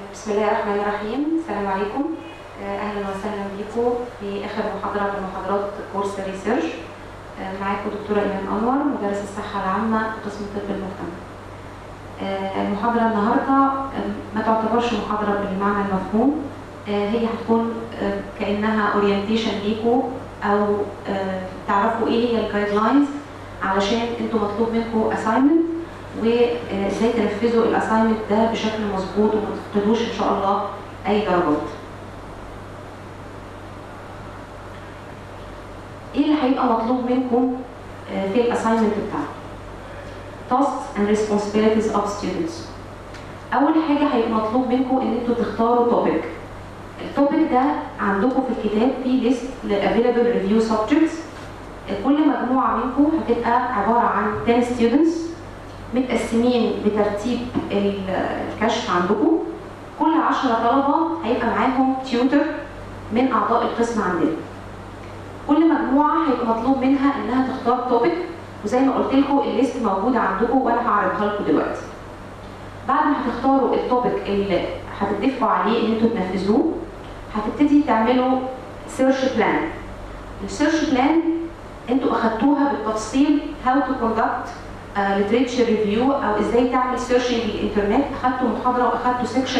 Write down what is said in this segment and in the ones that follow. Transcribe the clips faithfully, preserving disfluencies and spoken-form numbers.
بسم الله الرحمن الرحيم. السلام عليكم، اهلا وسهلا بكم في اخر محاضره من محاضرات كورس ريسيرش. معاكم دكتوره ايمان انور، مدرس الصحه العامه قسم طب المجتمع. المحاضره النهارده ما تعتبرش محاضره بالمعنى المفهوم، هي هتكون كانها اورينتيشن ليكم او تعرفوا ايه هي الجايد لاينز علشان انتم مطلوب منكم اساينمنت وازاي تنفذوا الاساينمنت ده بشكل مظبوط وما تفقدوش ان شاء الله اي درجات. ايه اللي هيبقى مطلوب منكم في الاساينمنت بتاعكم؟ tasks and responsibilities of students. اول حاجه هيبقى مطلوب منكم ان انتوا تختاروا توبيك. التوبيك ده عندكم في الكتاب في ليست للافيلابل ريفيو سبجكتس. كل مجموعه منكم هتبقى عباره عن عشرة students متقسمين بترتيب الكشف عندكم. كل عشرة طلبه هيبقى معاهم تيوتر من اعضاء القسم عندنا. كل مجموعه هيبقى مطلوب منها انها تختار توبيك، وزي ما قلت لكم الليست موجوده عندكم وانا هعرضها لكم دلوقتي. بعد ما هتختاروا التوبيك اللي هتتفقوا عليه ان انتوا تنفذوه، هتبتدي تعملوا سيرش بلان. السيرش بلان انتوا اخدتوها بالتفصيل how to conduct literature review او ازاي تعمل سيرشنج للانترنت. اخدتوا محاضره واخدتوا سيكشن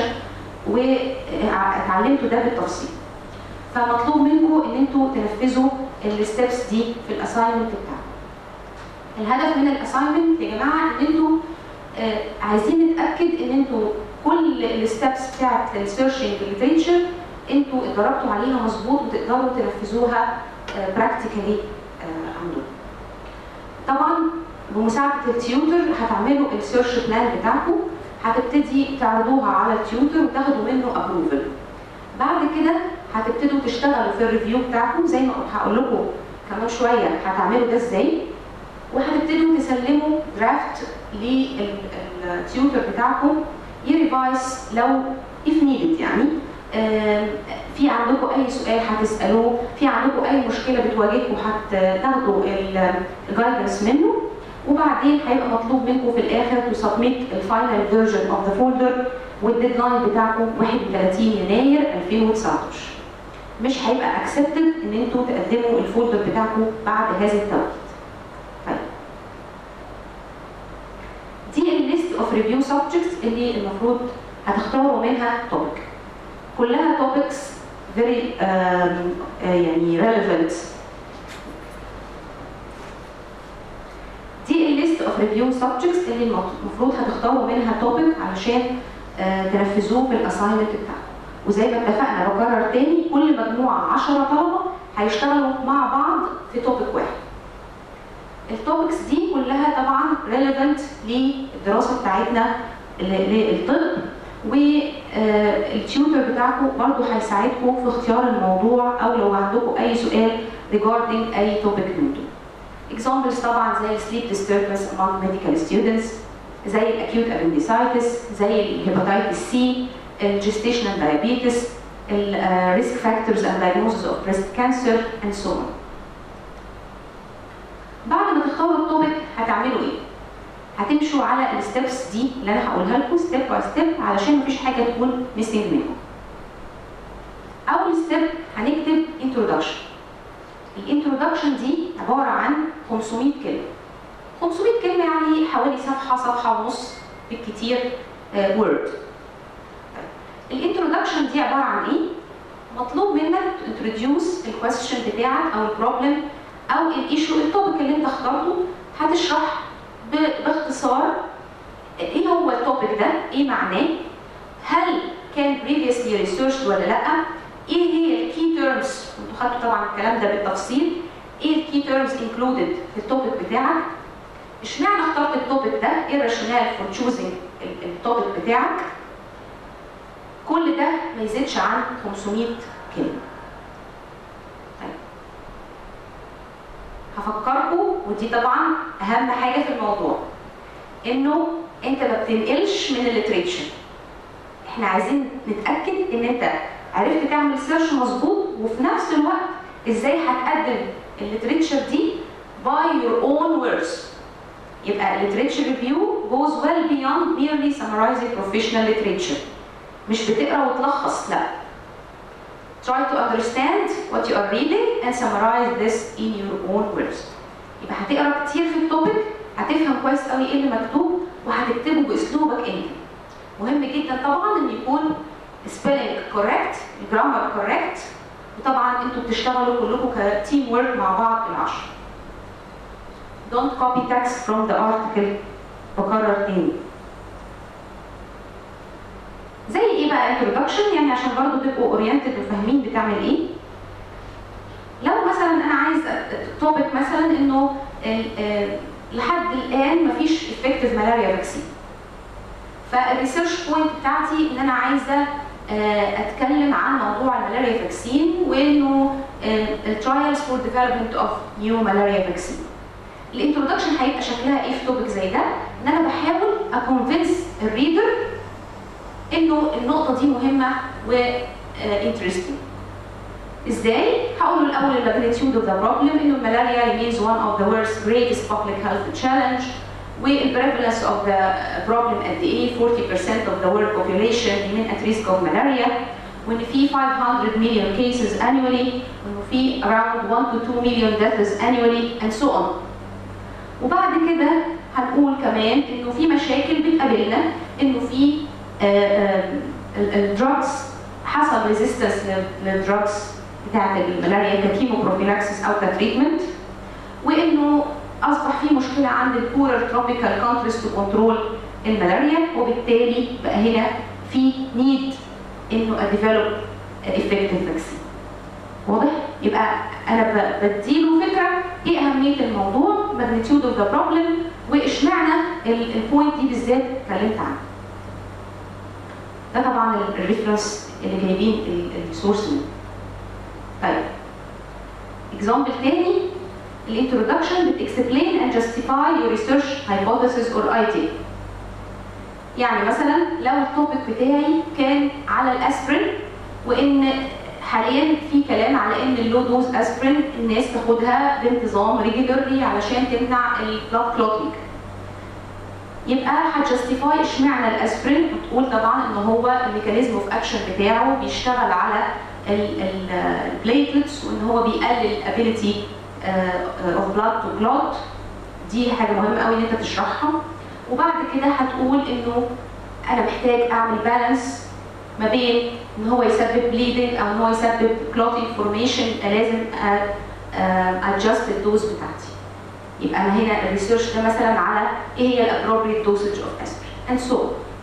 واتعلمتوا ده بالتفصيل. فمطلوب منكم ان انتوا تنفذوا الستبس دي في الاساينمنت بتاعكم. الهدف من الاساينمنت يا جماعه ان انتوا آه عايزين نتاكد ان انتوا كل الستبس بتاعت السيرشنج للتريتشر انتوا اتدربتوا عليها مظبوط وتقدروا تنفذوها براكتيكالي آه آه عندكم. طبعا بمساعده التيوتر هتعملوا السيرش بلان بتاعكم، هتبتدي تعرضوها على التيوتر وتاخدوا منه ابروفل. بعد كده هتبتدوا تشتغلوا في الريفيو بتاعكم زي ما هقول لكم كمان شويه هتعملوا ده ازاي، وهتبتدوا تسلموا درافت للتيوتر بتاعكم يريفايس لو if needed. يعني في عندكم اي سؤال هتسالوه، في عندكم اي مشكله بتواجهكم هتاخدوا الجايدنس منه، وبعدين هيبقى مطلوب منكم في الاخر تسبميت الفاينل فيرجن اوف ذا فولدر، والديدلاين بتاعكم واحد وثلاثين يناير ألفين وتسعتاشر. مش هيبقى اكسبتد ان انتوا تقدموا الفولدر بتاعكم بعد هذا التوقيت. طيب دي الليست اوف ريفيو سبجكتس اللي المفروض هتختاروا منها توبيك. كلها توبكس فيري uh, uh, يعني relevant. دي الليست اوف ريفيو سبجكتس اللي المفروض هتختاروا منها توبيك علشان uh, تنفذوه في الاساينمنت بتاعكم. وزي ما اتفقنا بكرر تاني، كل مجموعه عشرة طلبه هيشتغلوا مع بعض في توبيك واحد. التوبكس دي كلها طبعا relevant للدراسه بتاعتنا للطب، والتيوتر بتاعكم برضو هيساعدكم في اختيار الموضوع او لو عندكم اي سؤال regarding اي توبيك منه. examples طبعا زي sleep disturbance among medical students، زي acute appendicitis، زي الهيباتيتس سي، الجستيشنال diabetes، ال risk factors and diagnosis of breast cancer and so on. بعد ما تختاروا التوبيك هتعملوا ايه؟ هتمشوا على الستبس دي اللي انا هقولها لكم ستيب باي ستيب علشان مفيش حاجه تكون ميسنج منكم. اول ستيب هنكتب انترودكشن. الانترودكشن دي عباره عن خمسمية كلمه. خمسمية كلمه يعني حوالي صفحه صفحه ونص بالكتير وورد. الانترودكشن دي عباره عن ايه؟ مطلوب منك تنتروديوس الكويستشن بتاعك او البروبلم او الايشو التوبيك اللي انت اخترته. هتشرح باختصار ايه هو التوبيك ده، ايه معناه، هل كان previously researched ولا لا، ايه هي الكي تيرمز، انتوا خدتوا طبعا الكلام ده بالتفصيل، ايه الكي تيرمز included في التوبيك بتاعك، اشمعنى اخترت التوبيك ده، ايه الراشونال فور تشوزنج التوبيك بتاعك. كل ده ما يزيدش عن خمسمية كلمه. هفكركم، ودي طبعا اهم حاجه في الموضوع، انه انت ما بتنقلش من الليتريتشر. احنا عايزين نتاكد ان انت عرفت تعمل سيرش مظبوط، وفي نفس الوقت ازاي هتقدم الليتريتشر دي by your own words. يبقى literature review goes well beyond merely summarizing professional literature. مش بتقرا وتلخص، لا. Try to understand what you are reading and summarize this in your own words. يبقى هتقرا كتير في التوبيك، هتفهم كويس قوي ايه اللي مكتوب وهتكتبه باسلوبك انت. مهم جدا طبعا ان يكون spelling correct، grammar correct، وطبعا انتوا بتشتغلوا كلكم كتيم ورك مع بعض العشر. Don't copy text from the article. بكرر تاني. زي ايه بقى introduction؟ يعني عشان برضه تبقوا oriented وفاهمين بتعمل ايه. لو مثلا انا عايز توبيك مثلا انه لحد الان مفيش effective malaria vaccine. فالريسيرش بوينت بتاعتي ان انا عايزه اتكلم عن موضوع الملاريا فاكسين وانه الترايلز فور ديفلوبمنت اوف نيو ملاريا فاكسين. الانترودكشن هيبقى شكلها ايه في توبيك زي ده؟ ان انا بحاول اكونفنس الريدر انه النقطه دي مهمه و انترستنج. ازاي؟ هقول له الاول الماجنتيود اوف ذا بروبلم، انه الملاريا remains one of the world's greatest public health challenge، والprevalence of the problem قد ايه؟ forty percent of the world population remain at risk of malaria، وان في five hundred million cases annually، وانه في around one to two million deaths annually and so on. وبعد كده هنقول كمان انه في مشاكل بتقابلنا، انه في الدراجز حصل ريزيستنس للدراجز بتاعت الملاريا ككيموبروفيلاكسس او كتريتمنت، وانه اصبح في مشكله عند البورر تروبيكال كونتريز تو كنترول الملاريا، وبالتالي بقى هنا في نيد انه اديفلوب افكتيف فاكسين. واضح؟ يبقى انا بديله فكره ايه اهميه الموضوع، ماجنتيود اوف ذا بروبلم، واشمعنى البوينت دي بالذات اتكلمت عنها. ده طبعا الريفرنس اللي جايبين السورس منه. طيب اكزامبل تاني، الانترودكشن بتexplain and justify your research hypothesis or idea. يعني مثلا لو التوبيك بتاعي كان على الاسبرين، وان حاليا في كلام على ان اللو دوز اسبرين الناس تاخدها بانتظام ريجولرلي علشان تمنع البلاد كلوتنج، يبقى هتجستيفاي اشمعنى الاسبرين، وتقول طبعا ان هو الميكانيزم اوف اكشن بتاعه بيشتغل على البليتلتس، وان هو بيقلل الابيليتي اوف بلاد تو كلوت. دي حاجه مهمه قوي ان انت تشرحها. وبعد كده هتقول انه انا محتاج اعمل بالانس ما بين ان هو يسبب بليدنج او ان هو يسبب كلوتنج فورميشن، لازم ادجست الدوز بتاعتي. يبقى انا هنا الريسيرش ده مثلا على ايه هي الابروبريت دوسج اوف اسبرين اند سو.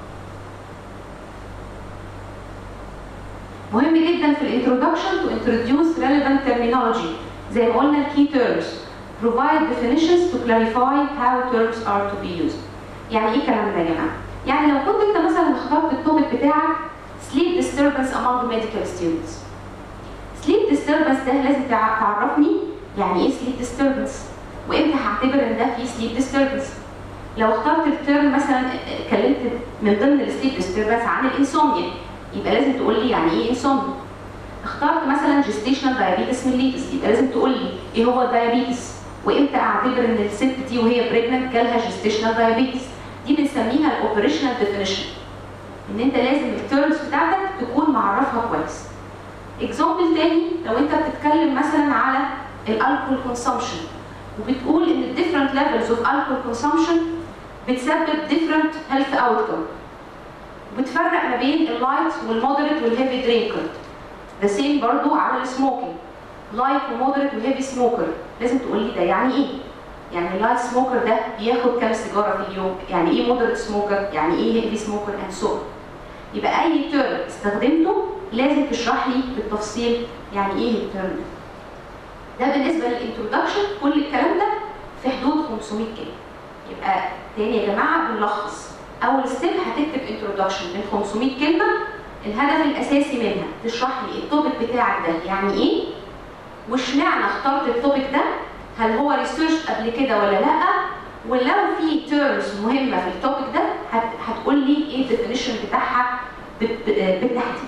مهم جدا في الانترودكشن to introduce relevant terminology. زي ما قلنا الكي terms provide definitions to clarify how terms are to be used. يعني ايه الكلام ده يا جماعه؟ يعني لو كنت انت مثلا اخترت التوبيك بتاعك sleep disturbance among medical students. sleep disturbance ده لازم تعرفني يعني ايه sleep disturbance، وامتى هعتبر ان ده فيه sleep disturbance. لو اخترت الترم مثلا اتكلمت من ضمن السليب disturbance عن الانسومنيا، يبقى لازم تقول لي يعني ايه انسومنيا. اخترت مثلا جيستيشنال دايابيتس ميليتس، يبقى لازم تقول لي ايه هو الدايابيتس، وامتى اعتبر ان الست دي وهي بريجننت جالها جيستيشنال دايابيتس. دي بنسميها الاوبريشنال ديفينيشن، ان انت لازم التيرمز بتاعتك تكون معرفها كويس. اكزامبل تاني، لو انت بتتكلم مثلا على الالكول كونسومشن وبتقول ان الديفرنت ليفلز اوف الكول كونسومشن بتسبب ديفرنت هيلث اوتكم، وبتفرق ما بين اللايت والمودريت والهيفي درينكر. ده سيم برضو على السموكينج، لايت ومودريت وهيفي سموكر. لازم تقول لي ده يعني ايه؟ يعني اللايت سموكر ده بياخد كام سيجاره في اليوم؟ يعني ايه مودريت سموكر؟ يعني ايه هيفي سموكر اند سو. يبقى اي تيرم استخدمته لازم تشرح لي بالتفصيل يعني ايه التيرم ده. ده بالنسبه للانترودكشن. كل الكلام ده في حدود خمسمية كلمه. يبقى تاني يا جماعه بنلخص، اول ستيب هتكتب انترودكشن من خمسمية كلمه. الهدف الاساسي منها تشرح لي التوبيك بتاعك ده يعني ايه، واشمعنى اخترت التوبيك ده، هل هو ريسيرش قبل كده ولا لا، ولو في تيرمز مهمه في التوبيك ده هتقول لي ايه الديفينيشن بتاعها بالتحديد.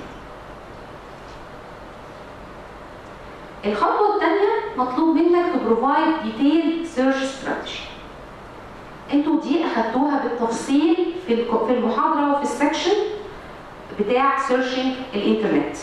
الخطوه الثانيه مطلوب منك تبروفايد ديتيل سيرش استراتيجي. انتوا دي اخدتوها بالتفصيل في المحاضره وفي السكشن، بتاع سيرشنج الانترنت.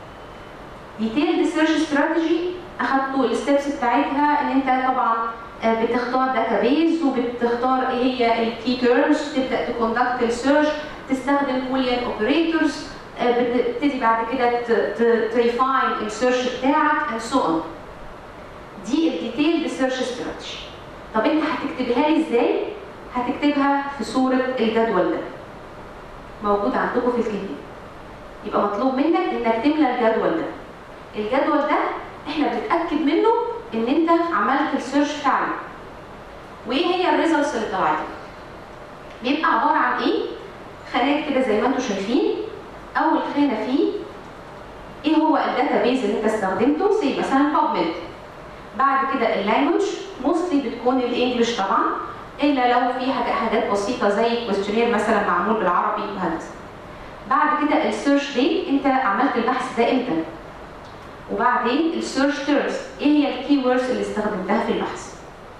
ديتيلد سيرش استراتيجي اخدتوا الستبس بتاعتها ان انت طبعا بتختار داتابيز وبتختار ايه هي الكي تيرمز، تبدا تكوندكت السيرش، تستخدم بوليان اوبريتورز، بتبتدي بعد كده تريفاين السيرش بتاعك اند سو اون. دي الديتيلد سيرش استراتيجي. طب انت هتكتبها لي ازاي؟ هتكتبها في صوره الجدول ده موجود عندكم في الكتاب. يبقى مطلوب منك انك تملى الجدول ده. الجدول ده احنا بنتاكد منه ان انت عملت السيرش فعلا. وايه هي الريزلتس اللي طلعت؟ بيبقى عباره عن ايه؟ خانات كده زي ما انتم شايفين. اول خانه فيه ايه هو الداتابيز اللي انت استخدمته، زي مثلا بابميد. بعد كده اللانجوج، موستلي بتكون الانجليش طبعا، الا لو في حاجات بسيطه زي كويستشنير مثلا معمول بالعربي وهكذا. بعد كده السيرش ديت، انت عملت البحث ده امتى؟ وبعدين السيرش تيرمز، ايه هي الكي ووردز اللي استخدمتها في البحث؟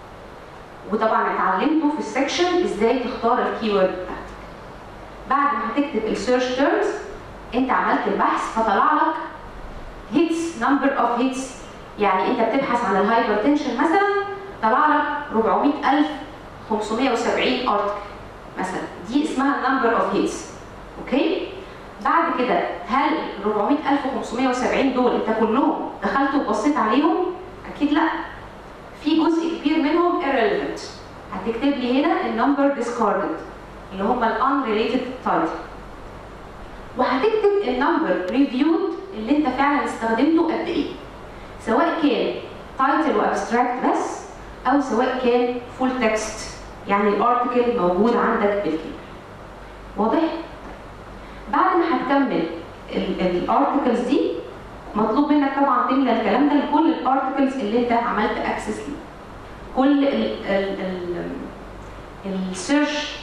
وطبعا اتعلمتوا في السكشن ازاي تختار الكي وورد بتاعتك. بعد ما هتكتب السيرش تيرمز، انت عملت البحث فطلع لك هيتس، نمبر اوف هيتس. يعني انت بتبحث عن الهايبرتنشن مثلا، طلع لك أربعمائة ألف وخمسمائة وسبعين ارتكل مثلا، دي اسمها النمبر اوف هيتس. اوكي؟ بعد كده هل أربعمائة ألف وخمسمائة وسبعين دول انت كلهم دخلت وبصيت عليهم؟ اكيد لا. في جزء كبير منهم irrelevant. هتكتب لي هنا النمبر discarded اللي هم ال unrelated title. وهتكتب النمبر reviewed اللي انت فعلا استخدمته قد ايه. سواء كان title وابستراكت بس، او سواء كان full text يعني الارتكل موجود عندك بالكامل. واضح؟ بعد ما هتكمل الارتكلز دي، مطلوب منك طبعا تملى الكلام ده لكل الارتكلز اللي انت عملت اكسس ليه. كل السيرش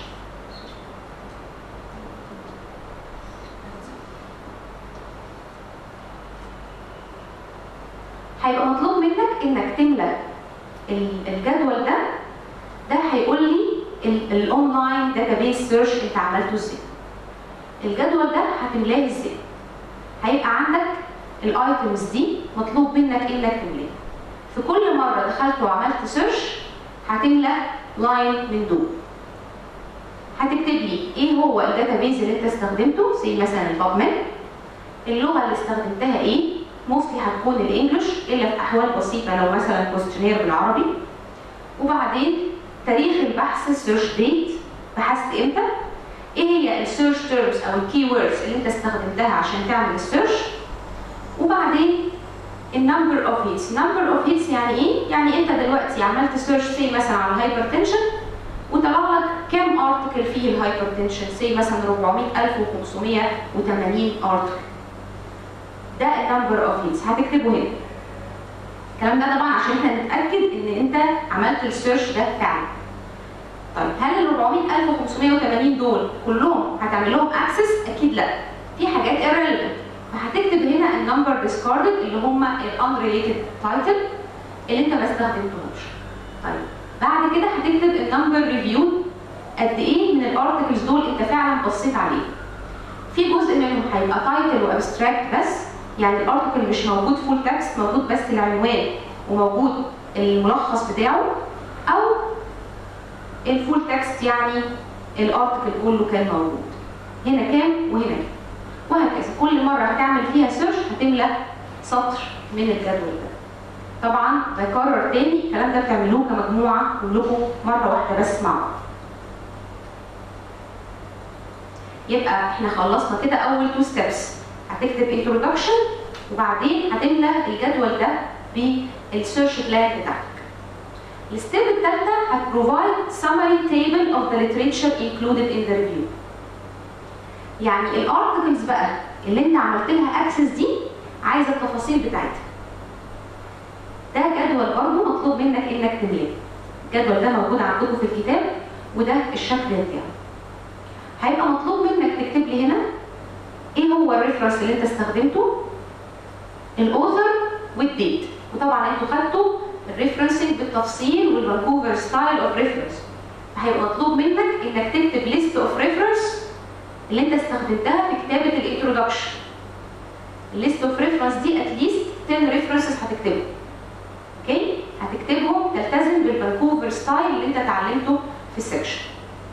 هيبقى مطلوب منك انك تملى الجدول ده. ده هيقول لي الاونلاين داتابيس سيرش انت عملته ازاي. الجدول ده هتملاه ازاي؟ هيبقى عندك الايتمز دي مطلوب منك انك تملاها. في كل مره دخلت وعملت سيرش هتملى لاين من دول. هتكتب لي ايه هو الداتابيز اللي انت استخدمته، زي مثلا البابميد، اللغه اللي استخدمتها ايه، موستلي هتكون الانجليش الا في احوال بسيطه لو مثلا كويستشنير بالعربي. وبعدين تاريخ البحث، السيرش ديت، بحثت امتى، ايه هي السيرش تيرمز او الكي ووردز اللي انت استخدمتها عشان تعمل السيرش. وبعدين النمبر اوف هيتس. نمبر اوف هيتس يعني ايه؟ يعني انت دلوقتي عملت سيرش سي مثلا على الهايبرتنشن وطلع لك كام ارتكل فيه الهايبرتنشن، سي مثلا أربعمائة ألف وخمسمائة وثمانين ارتكل. ده النمبر اوف هيتس هتكتبه هنا. الكلام ده طبعا عشان احنا نتاكد ان انت عملت السيرش ده فعلا. طيب هل ال أربعمائة ألف وخمسمائة وثمانين دول كلهم هتعمل لهم اكسس؟ اكيد لا. في حاجات irrelevant. فهتكتب هنا النمبر discarded اللي هم ال unrelated title اللي انت ما استخدمتهمش. طيب بعد كده هتكتب النمبر reviewed، قد ايه من الارتكلز دول انت فعلا بصيت عليه. في جزء منهم هيبقى تايتل وابستراكت بس، يعني الارتكل مش موجود فول تكست، موجود بس العنوان وموجود الملخص بتاعه، او الفول تكست يعني الارتكل كله كان موجود. هنا كام وهنا كام، وهكذا. كل مره هتعمل فيها سيرش هتملى سطر من الجدول ده. طبعا بكرر تاني الكلام ده بتعملوه كمجموعه كلكم مره واحده بس مع بعض. يبقى احنا خلصنا كده اول تو ستيبس. هتكتب انترودكشن وبعدين هتملى الجدول ده بالسيرش بلان بتاعتك. الستيب الثالثه هتبروفايد summary table of the literature included in the review. يعني الارتكلز بقى اللي انت عملت لها اكسس دي عايزه التفاصيل بتاعتها. ده جدول برضه مطلوب منك انك تملاه. الجدول ده موجود عندكم في الكتاب وده الشكل بتاعه. هيبقى مطلوب منك تكتب لي هنا ايه هو الريفرنس اللي انت استخدمته، الاوثر والديت. وطبعا انتوا خدتوا الريفرنسنج بالتفصيل والفانكوفر ستايل اوف ريفرنس. هيبقى مطلوب منك انك تكتب ليست اوف ريفرنس اللي انت استخدمتها في كتابه الانترودكشن. الليست اوف ريفرنس دي اتليست عشرة ريفرنسز هتكتبهم. اوكي؟ هتكتبهم تلتزم بالفانكوفر ستايل اللي انت اتعلمته في السكشن.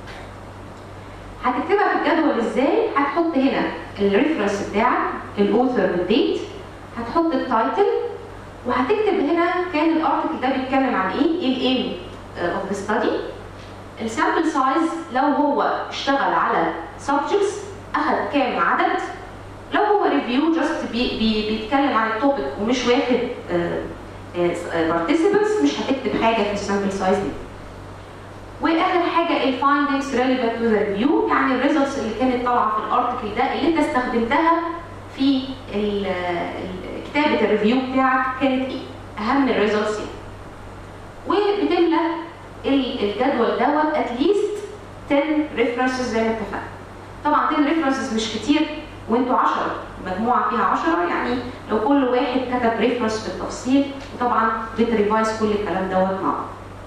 هتكتبها في الجدول ازاي؟ هتحط هنا الريفرنس بتاعك، الاوثر بالديت، هتحط التايتل، وهتكتب هنا كان الارتكل ده بيتكلم عن ايه؟ ايه الايم اوف ذا ستادي. السامبل سايز لو هو اشتغل على سبجكتس اخذ كام عدد، لو هو ريفيو جاست بي بي بيتكلم عن التوبيك ومش واخد بارتيسيبنتس مش هتكتب حاجه في السامبل سايز دي. واخر حاجه الفايندنجز ريليفنت تو ذا ريفيو، يعني الريزلتس اللي كانت طالعه في الارتكل ده اللي انت استخدمتها في كتابه الريفيو بتاعك كانت ايه؟ اهم الريزلتس يعني. وبتملى الجدول دوت اتليست عشرة ريفرنسز زي ما اتفقنا. طبعا عشرة ريفرنسز مش كتير وانتوا عشرة، مجموعه فيها عشرة، يعني لو كل واحد كتب ريفرنس بالتفصيل وطبعا بتريفايز كل الكلام دوت مع بعض.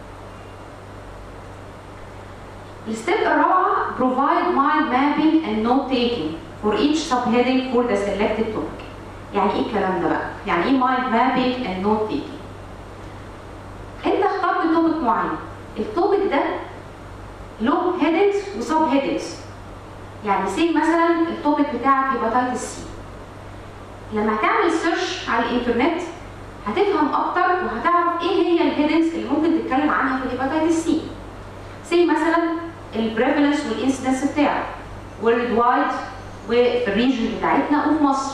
الستيب الرابعه provide mind mapping and note taking for each subheading for the selected topic. يعني ايه الكلام ده بقى؟ يعني ايه mind mapping and note taking؟ انت اخترت توبيك معين، التوبيك ده له هيدنجز وسب هيدنجز. يعني سي مثلا التوبيك بتاعك هيباتيتس سي. لما هتعمل سيرش على الانترنت هتفهم اكتر وهتعرف ايه هي الهيدنجز اللي ممكن تتكلم عنها في الهيباتيتس سي. سي مثلا البريفالنس والانسيدنس بتاعه وورلد وايد وفي الريجن بتاعتنا وفي مصر.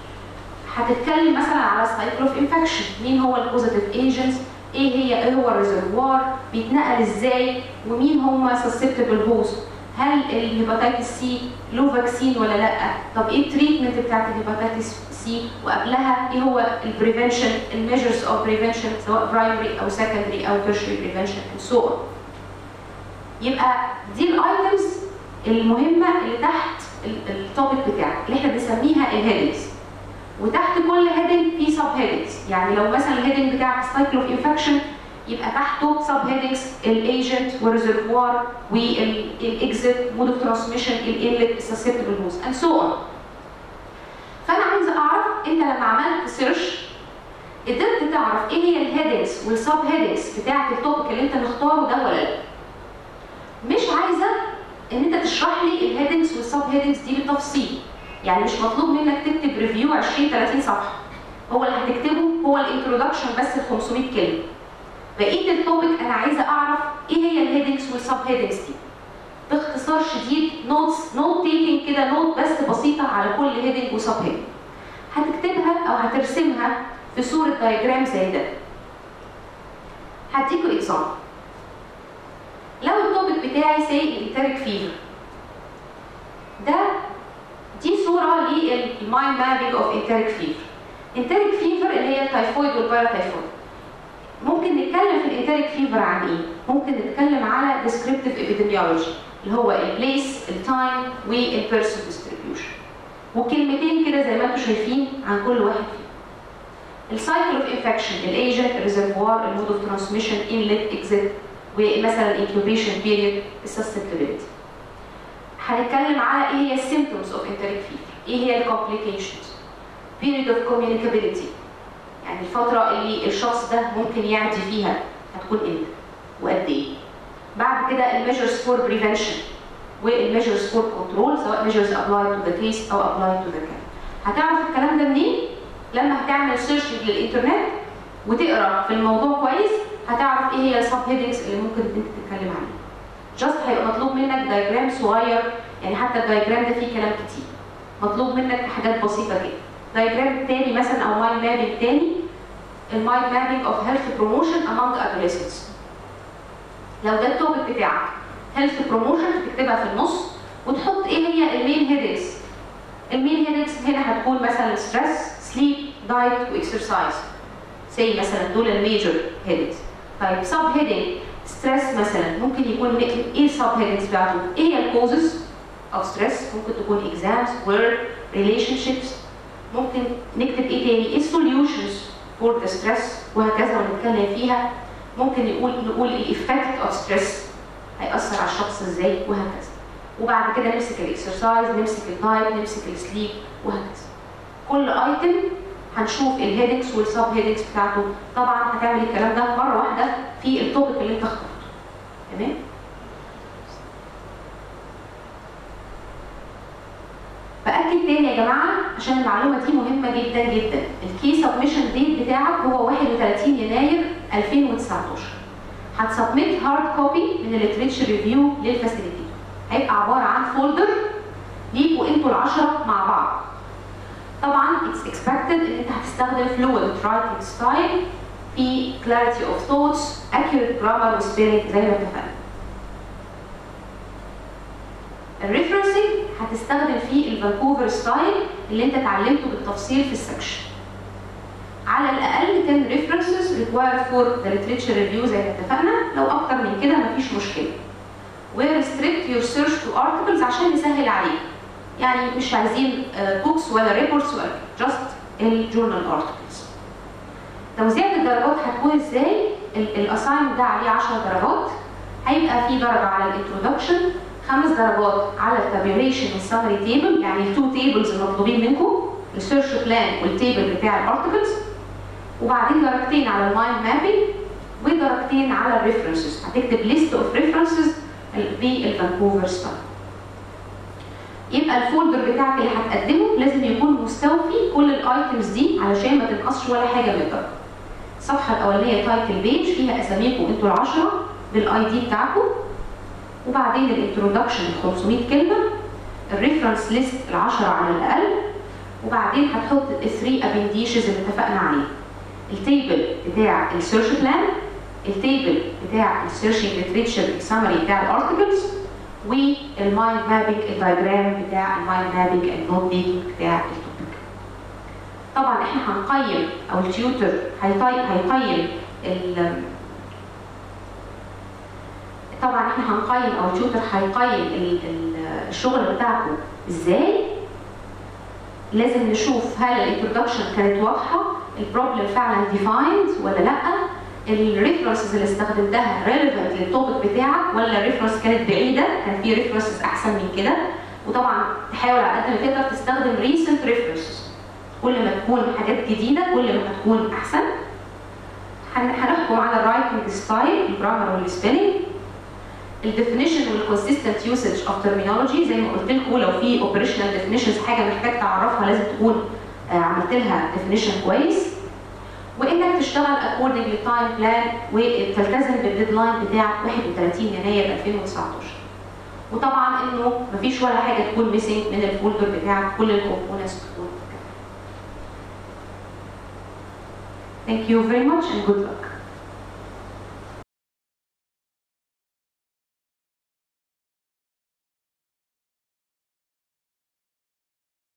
هتتكلم مثلا على سايكل اوف انفكشن، مين هو البوزيتيف ايجنتس، ايه هي ايه هو الريزرفوار، بيتنقل ازاي، ومين هم سسبتبل هوست، هل الهيباتيتس سي له فاكسين ولا لا، طب ايه التريتمنت بتاعت الهيباتيتس سي، وقبلها ايه هو البريفنشن، الميجرز اوف بريفنشن سواء برايمري او سكندري او تيرشري بريفنشن اند سو اون. يبقى دي الايتمز المهمه اللي تحت التوبيك بتاعك اللي احنا بنسميها الهيدنجز. وتحت كل هيدنج في سب هيدنجز، يعني لو مثلا الهيدنج بتاعك سايكل اوف انفكشن يبقى تحته سب هيدنجز الايجنت والريزرفوار والاكزيت مود اوف ترانسميشن الانلت السسبتبل هوست اند سو اون. فانا عايزه اعرف انت لما عملت سيرش قدرت تعرف ايه هي الهيدنجز والسب هيدنجز بتاعت التوبيك اللي انت مختاره ده ولا لا. مش عايزه ان انت تشرح لي الهيدنجز والسب هيدنجز دي بالتفصيل، يعني مش مطلوب منك تكتب ريفيو عشرين ثلاثين صفحه. هو اللي هتكتبه هو الانترودكشن بس ال خمسمية كلمه. بقيه التوبيك انا عايزه اعرف ايه هي الهيدنجز والسب هيدنجز دي. باختصار شديد نوتس نوت تيكينج كده، نوت بس بسيطه على كل هيدنج وسب هيدنج. هتكتبها او هترسمها في صوره دايجرام زي ده. هديكوا اكزامبل. لو التوبيك بتاعي سي الانتريك فيفر، ده دي صوره للمايند مابينج اوف انتريك فيفر. انتريك فيفر اللي هي التايفويد والباراتايفويد. ممكن نتكلم في الانتريك فيفر عن ايه؟ ممكن نتكلم على descriptive epidemiology اللي هو البليس، التايم والبيرسون ديستريبيوشن. وكلمتين كده زي ما انتم شايفين عن كل واحد فيهم. السايكل اوف انفكشن، الايجنت، الريزرفوار، المود اوف ترانسميشن، انلت، اكزيت، ومثلا الانكيوبيشن بيريد، السسبتبيليتي. هنتكلم على ايه هي السيمبتومز اوف انتريك فيفر، ايه هي الكومبليكيشنز، بيريد اوف كوميونيكابيلتي، يعني الفترة اللي الشخص ده ممكن يعدي فيها هتكون امتى وقد ايه. بعد كده الميجرز فور بريفنشن والميجرز فور كنترول، سواء ميجرز ابلايد تو ذا كيس او ابلايد تو ذا كان. هتعرف الكلام ده منين؟ لما هتعمل سيرش للانترنت وتقرا في الموضوع كويس هتعرف ايه هي السب هيدنجز اللي ممكن انت تتكلم عنها. جاست هيبقى مطلوب منك دايجرام صغير، يعني حتى الدايجرام ده فيه كلام كتير. مطلوب منك حاجات بسيطه كده. دايجرام تاني مثلا او مايند مابينج تاني، المايند مابينج اوف هيلث بروموشن امونج ادوليسنتس. لو ده التوبيك بتاعك هيلث بروموشن تكتبها في النص وتحط ايه هي المين هيدنجز. المين هيدنجز هنا هتكون مثلا ستريس، سليب، دايت واكسرسايز. زي مثلا دول الميجر هيدنجز. طيب سب هيدنج ستريس مثلا ممكن يكون ايه السب هيدنجز بتاعته؟ ايه هي الكوزز اوف ستريس؟ ممكن تكون اكزامز، ورك، ريليشن شيبس. ممكن نكتب ايه تاني؟ ايه السوليوشنز فور ذا ستريس وهكذا ونتكلم فيها. ممكن نقول نقول الايفكت اوف ستريس هيأثر على الشخص ازاي وهكذا. وبعد كده نمسك الاكسرسايز، نمسك الدايت، نمسك السليب، وهكذا. كل ايتم هنشوف الهيدكس والسب هيدكس بتاعته. طبعا هتعمل الكلام ده مره واحده في التوبيك اللي انت اخترته. تمام؟ باكد تاني يا جماعه عشان المعلومه دي مهمه جدا جدا. الكي سبمشن ديت بتاعك هو واحد وثلاثين يناير ألفين وتسعتاشر. هتسبميت هارد كوبي من الليتريتشر ريفيو للفاسيليتيتور. هيبقى عباره عن فولدر ليكوا انتوا العشره مع بعض. طبعا it's expected ان انت هتستخدم fluent writing style في clarity of thoughts, accurate grammar وspelling زي ما اتفقنا. الريفرنسنج هتستخدم فيه الفانكوفر ستايل اللي انت اتعلمته بالتفصيل في السكشن. على الاقل عشرة references required for the literature review زي ما اتفقنا، لو اكتر من كده مفيش مشكله. و restrict your search to articles عشان نسهل عليك. يعني مش عايزين بوكس ولا ريبورتس ولا جاست الجورنال ارتكلز. توزيع الدرجات هتكون ازاي؟ الاساينمنت ده عليه عشر درجات. هيبقى في درجه على الانترودكشن، خمس درجات على التابيوليشن والسمري تيبل، يعني التو تيبلز المطلوبين منكم، السيرش بلان والتيبل بتاع الارتكلز، وبعدين درجتين على المايند مابينج ودرجتين على الريفرنسز. هتكتب ليست اوف ريفرنسز بالفانكوفر ستايل. يبقى الفولدر بتاعك اللي هتقدمه لازم يكون مستوفي كل الايتمز دي علشان ما تنقصش ولا حاجه من الدرجه. الصفحه الاولانيه تايتل بيج فيها اساميكم انتوا العشره بالاي دي بتاعكم، وبعدين الانترودكشن خمسمية كلمه، الريفرنس ليست العشره على الاقل، وبعدين هتحط الثري ابنديشز اللي اتفقنا عليه. التيبل بتاع السيرش بلان، التيبل بتاع السيرشنج ليتريتشر سامري بتاع الارتكلز، والمايند مابينج الدايجرام بتاع المايند مابينج النوت ميكينج بتاع التوبيك. طبعا احنا هنقيم او التيوتر هيقيم ال طبعا احنا هنقيم او التيوتر هيقيم الشغل بتاعكم ازاي. لازم نشوف هل الانترودكشن كانت واضحه، البروبلم فعلا ديفايند ولا لا، الريفرنسز اللي استخدمتها ريليفنت للتوبيك بتاعك ولا الريفرنس كانت بعيده، كان في ريفرنسز احسن من كده. وطبعا تحاول على قد ما تقدر تستخدم ريسنت ريفرنسز. كل ما تكون حاجات جديده كل ما هتكون احسن. هنحكم على الرايتنج ستايل، الجرامر والسبيلنج، الديفينيشن والكونسيستنت يوسج اوف ترمينولوجي. زي ما قلت لكم لو في اوبريشنال ديفينيشنز حاجه محتاج تعرفها لازم تكون عملت لها ديفينيشن كويس، وانك تشتغل اكوردنج للتايم بلان وتلتزم بالديدلاين بتاعك واحد وثلاثين يناير ألفين وتسعتاشر. وطبعا انه مفيش ولا حاجه تكون ميسنج من الفولدر بتاعك، كل الكومبوننتس تكون. Thank you very much and good luck.